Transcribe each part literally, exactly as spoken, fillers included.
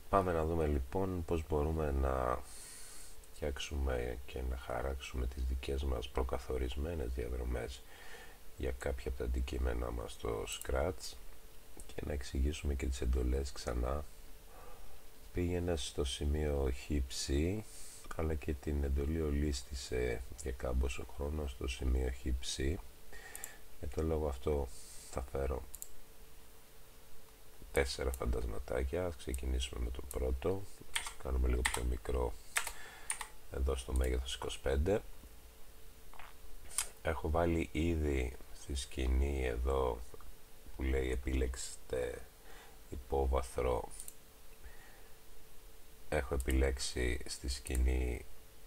Πάμε να δούμε λοιπόν πώς μπορούμε να φτιάξουμε και να χαράξουμε τις δικές μας προκαθορισμένες διαδρομές για κάποια από τα αντικείμενά μας στο Scratch και να εξηγήσουμε και τις εντολές ξανά. Πήγαινε στο σημείο χ αλλά και την εντολή ολίσθησε για κάμποσο χρόνο στο σημείο χ. Για το λόγο αυτό θα φέρω τέσσερα φαντασματάκια. Ας ξεκινήσουμε με το πρώτο. Ας το κάνουμε λίγο πιο μικρό εδώ στο μέγεθος είκοσι πέντε. Έχω βάλει ήδη στη σκηνή εδώ που λέει επιλέξτε υπόβαθρο. Έχω επιλέξει στη σκηνή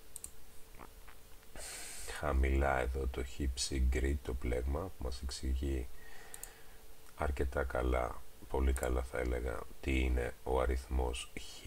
χαμηλά εδώ το χύψη grid, το πλέγμα που μας εξηγεί αρκετά καλά, πολύ καλά θα έλεγα, τι είναι ο αριθμός χ.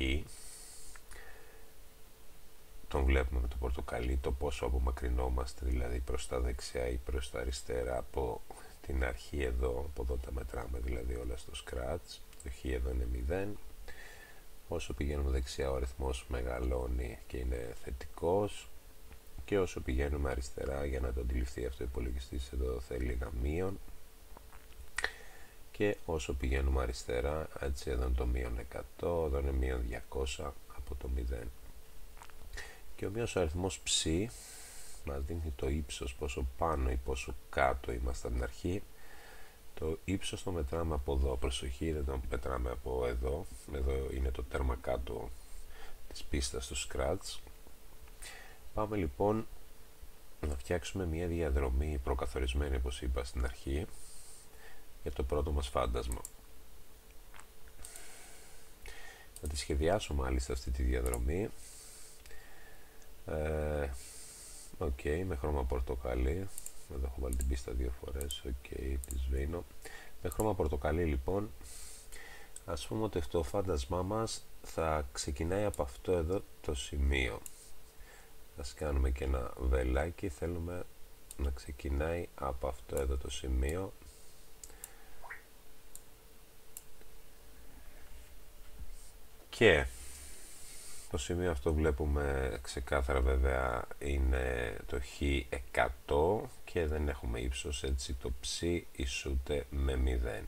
Τον βλέπουμε με το πορτοκαλί, το πόσο απομακρυνόμαστε δηλαδή προς τα δεξιά ή προς τα αριστερά από την αρχή εδώ, από εδώ τα μετράμε δηλαδή όλα στο Scratch. Το χ εδώ είναι μηδέν. Όσο πηγαίνουμε δεξιά ο αριθμός μεγαλώνει και είναι θετικός, και όσο πηγαίνουμε αριστερά, για να το αντιληφθεί αυτό ο υπολογιστής εδώ θέλει ένα μείον, και όσο πηγαίνουμε αριστερά, έτσι εδώ είναι το μείον εκατό, εδώ είναι μείον διακόσια από το μηδέν. Και ο μείος αριθμός ψ μας δίνει το ύψος, πόσο πάνω ή πόσο κάτω είμαστε από την αρχή. Το ύψος το μετράμε από εδώ, προσοχή, δεν το μετράμε από εδώ. Εδώ είναι το τέρμα κάτω της πίστας του Scratch. Πάμε λοιπόν να φτιάξουμε μια διαδρομή προκαθορισμένη, όπως είπα στην αρχή, για το πρώτο μας φάντασμα. Θα τη σχεδιάσω μάλιστα αυτή τη διαδρομή. Ε, ok, με χρώμα πορτοκαλί. Εδώ έχω βάλει την πίστα δύο φορές. Ok, τη σβήνω. Με χρώμα πορτοκαλί λοιπόν, ας πούμε ότι αυτό το φάντασμά μας θα ξεκινάει από αυτό εδώ το σημείο. Ας κάνουμε και ένα βελάκι, θέλουμε να ξεκινάει από αυτό εδώ το σημείο. Και το σημείο αυτό βλέπουμε ξεκάθαρα βέβαια είναι το χ εκατό και δεν έχουμε ύψος, έτσι το ψ ισούται με μηδέν.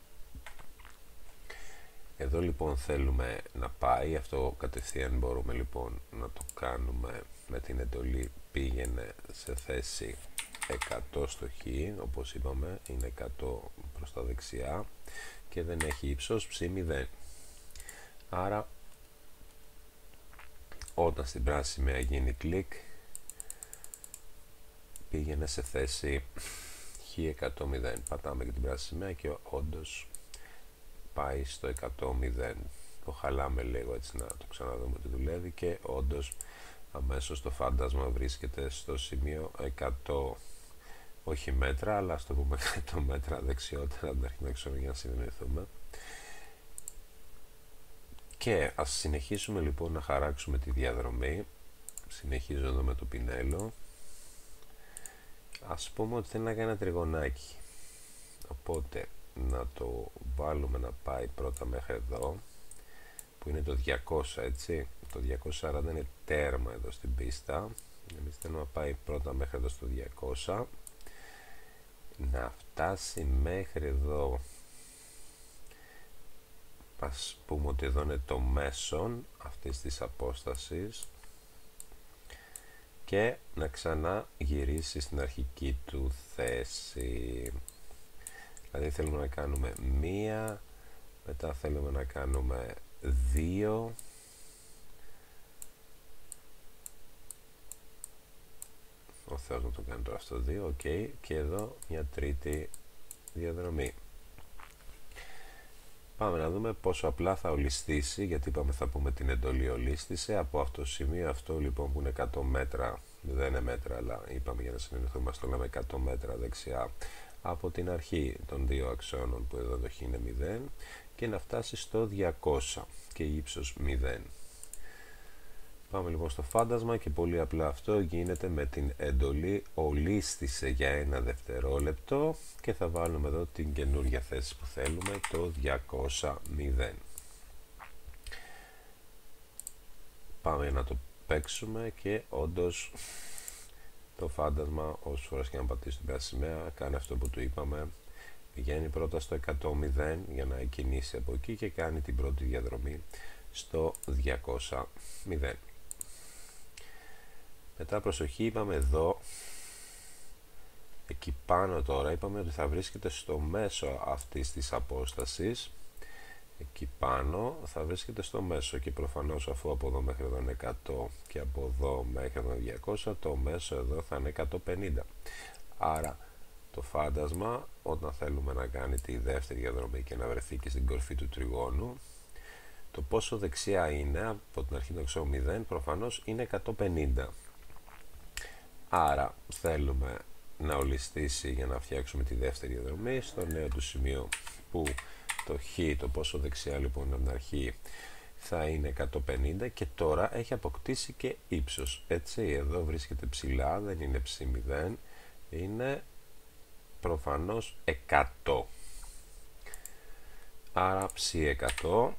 Εδώ λοιπόν θέλουμε να πάει, αυτό κατευθείαν μπορούμε λοιπόν να το κάνουμε με την εντολή πήγαινε σε θέση εκατό στο χ, όπως είπαμε είναι εκατό προς τα δεξιά και δεν έχει ύψος, ψ μηδέν. Άρα όταν στην πράσινη σημαία γίνει κλικ, πήγαινε σε θέση χ εκατό μηδέν. Πατάμε και την πράσινη σημαία και όντως πάει στο εκατό μηδέν. Το χαλάμε λίγο έτσι να το ξαναδούμε ότι δουλεύει και όντως αμέσως το φάντασμα βρίσκεται στο σημείο εκατό, όχι μέτρα, αλλά ας το πούμε εκατό μέτρα δεξιότερα, την αρχή να ξέρω για να συνεννοηθούμε. Και ας συνεχίσουμε λοιπόν να χαράξουμε τη διαδρομή. Συνεχίζω εδώ με το πινέλο. Ας πούμε ότι θέλει να κάνει ένα τριγωνάκι, οπότε να το βάλουμε να πάει πρώτα μέχρι εδώ που είναι το διακόσια, έτσι. Το διακόσια σαράντα είναι τέρμα εδώ στην πίστα. Εμείς θέλουμε να πάει πρώτα μέχρι εδώ στο διακόσια, να φτάσει μέχρι εδώ. Ας πούμε ότι εδώ είναι το μέσον αυτής της απόστασης και να ξανά γυρίσει στην αρχική του θέση. Δηλαδή θέλουμε να κάνουμε μία, μετά θέλουμε να κάνουμε δύο, ο Θεός να το κάνει τώρα στο δύο, ok, και εδώ μια τρίτη διαδρομή. Πάμε να δούμε πόσο απλά θα ολισθήσει, γιατί είπαμε θα πούμε την εντολή ολίσθησε. Από αυτό το σημείο αυτό λοιπόν που είναι εκατό μέτρα, δεν είναι μέτρα αλλά είπαμε για να συνεννοηθούμε, το λέμε εκατό μέτρα δεξιά από την αρχή των δύο αξώνων που εδώ το χ είναι μηδέν, και να φτάσει στο διακόσια και ύψος μηδέν. Πάμε λοιπόν στο φάντασμα και πολύ απλά αυτό γίνεται με την εντολή ολίσθησε για ένα δευτερόλεπτο και θα βάλουμε εδώ την καινούργια θέση που θέλουμε, το διακόσια μηδέν. πάμε να το παίξουμε και όντως το φάντασμα, όσες φορές και να πατήσει την πράσινη σημαία, κάνει αυτό που του είπαμε. Πηγαίνει πρώτα στο εκατό μηδέν για να κινήσει από εκεί και κάνει την πρώτη διαδρομή στο διακόσια μηδέν. Μετά προσοχή, είπαμε εδώ, εκεί πάνω τώρα είπαμε ότι θα βρίσκεται στο μέσο αυτής της απόστασης. Εκεί πάνω θα βρίσκεται στο μέσο και προφανώς αφού από εδώ μέχρι εδώ είναι εκατό και από εδώ μέχρι εδώ είναι διακόσια, το μέσο εδώ θα είναι εκατόν πενήντα. Άρα το φάντασμα, όταν θέλουμε να κάνει τη δεύτερη διαδρομή και να βρεθεί και στην κορφή του τριγώνου, το πόσο δεξιά είναι από την αρχή του εξώ μηδέν προφανώς είναι εκατόν πενήντα. Άρα θέλουμε να ολιστήσει για να φτιάξουμε τη δεύτερη διαδρομή στο νέο του σημείο, που το χ, το πόσο δεξιά λοιπόν από την αρχή, θα είναι εκατόν πενήντα και τώρα έχει αποκτήσει και ύψος. Έτσι, εδώ βρίσκεται ψηλά, δεν είναι ψ μηδέν, είναι προφανώς εκατό. Άρα ψ εκατό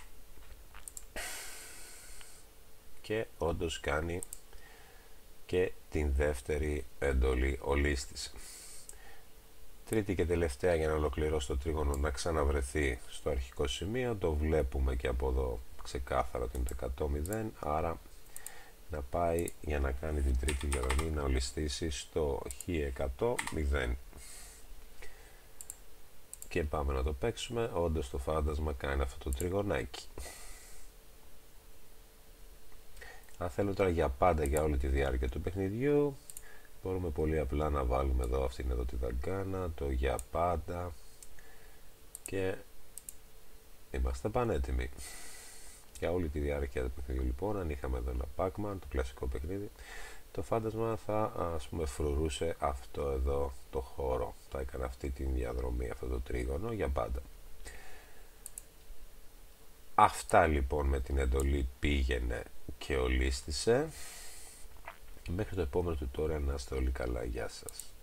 και όντως κάνει και την δεύτερη εντολή ολίσθηση. Τρίτη και τελευταία για να ολοκληρώσει το τρίγωνο να ξαναβρεθεί στο αρχικό σημείο, το βλέπουμε και από εδώ ξεκάθαρα ότι είναι το εκατό μηδέν, άρα να πάει για να κάνει την τρίτη διαδρομή να ολιστήσει στο χ εκατό μηδέν. Και πάμε να το παίξουμε, όντως το φάντασμα κάνει αυτό το τριγωνάκι. Αν θέλουμε τώρα για πάντα για όλη τη διάρκεια του παιχνιδιού, μπορούμε πολύ απλά να βάλουμε εδώ αυτήν εδώ τη δαγκάνα, το για πάντα και είμαστε πανέτοιμοι. Για όλη τη διάρκεια του παιχνιδιού λοιπόν, αν είχαμε εδώ ένα Pac-Man, το κλασικό παιχνίδι, το φάντασμα θα ας πούμε φρουρούσε αυτό εδώ το χώρο, θα έκανε αυτή τη διαδρομή, αυτό το τρίγωνο για πάντα. Αυτά λοιπόν με την εντολή πήγαινε και ολίσθησε. Μέχρι το επόμενο tutorial να είστε όλοι καλά, γεια σας.